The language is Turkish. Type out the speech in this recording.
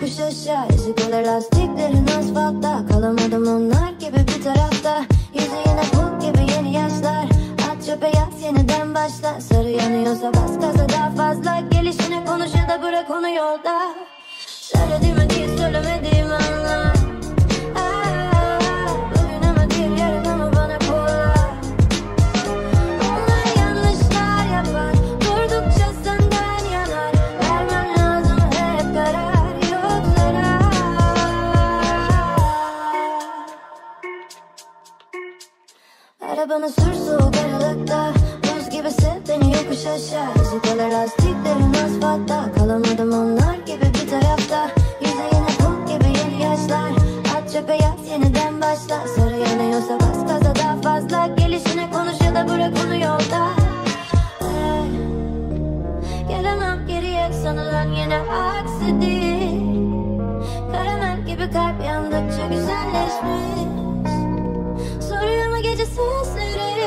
yokuş aşağı. Ezik lastiklerin asfaltta. Kalamadım onlar gibi bir tarafta. Yüzü yine pul gibi yeni yaşlar. At çöpe yaz yeniden başla. Sarı yanıyorsa bas gaza daha fazla. Gelişine konuş ya da bırak onu yolda. Söylediğimi değil söylemediğimi anla. Bugün ama değil yarın ama bana kola. Onlar yanlışlar yapar. Durdukça senden yanar. Vermen lazım hep karar. Yok zarar. Arabanı sür soğuk aralıkta. Buz gibi sev beni yokuş aşağı. Ezik lastiklerin asfaltta. Kalamadım onlar gibi bir tarafta. Yüzü yine kum gibi yeni yaşlar. At çöpe yaz yeniden başla. Sarı yanıyorsa bas gaza daha fazla. Gelişine konuş ya da bırak onu yolda. Gelemem geriye sanılan yine aksi değil. Karamel gibi kalp yandıkça güzelleşmiş. Soruyor mu gece sesleri?